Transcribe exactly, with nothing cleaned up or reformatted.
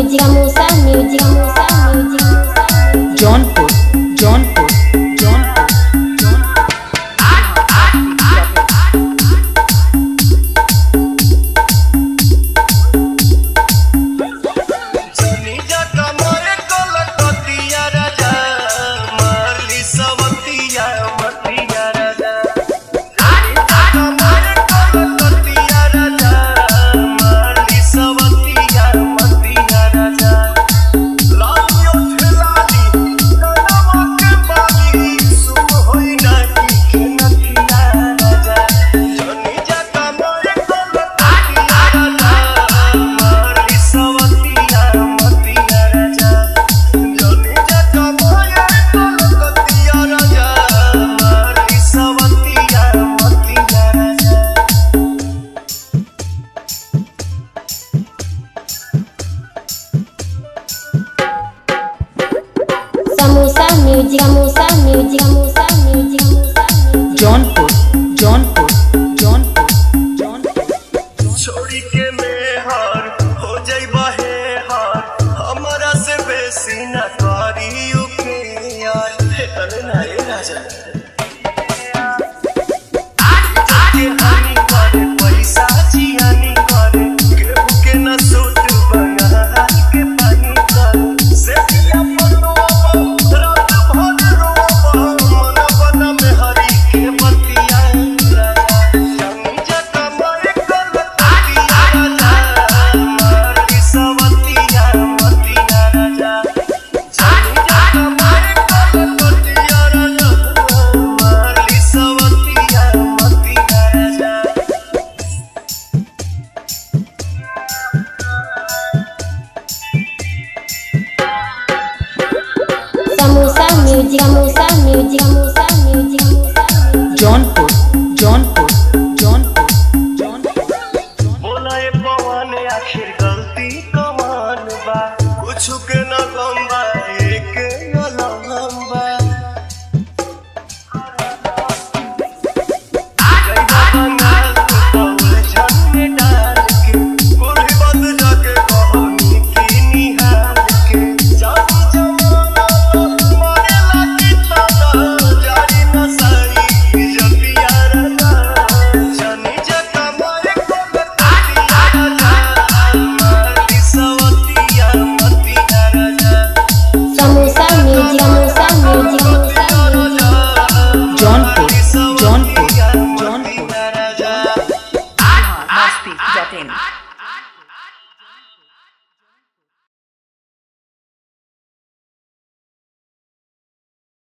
Music samosa music samosa music Jaunpur Jaunpur Jaunpur Jaunpur Jaunpur Jaunpur छोड़ी के मेहर हो जाइबा हे हार हमरा से बेसी न करियो के यार हे तने ना ए राजा आके हानि करे पैसा जियानी करे केहू के न सूट बना के पानी कर से दिया पन्नो रात भर रोबा मन बना में हरी के बतिया जमी जटा मारे कलकतिया राजा मारी सवतिया मतिया राजा जमी जटा मारे कलकतिया राजा मारी सवतिया मतिया राजा samosa music samosa music samosa music Jaunpur Jaunpur Jaunpur Jaunpur बोला ए पवन आखिर गलती कमान बा कुछ के न गंबा एक लंबा जइबा बंगाल पौल झन में डाल के कोल्ही बंद जाके कहानी की निहाल के जादू जमाना मारे लागी ताना जारी न साई जतिया राजा जनी जटा मारे कलकतिया राजा मारी सवतिया मतिया राजा सामोसा म्यूजिक सामोसा म्यूजिक जौनपुर जौनपुर मतिया राजा Masti dot in.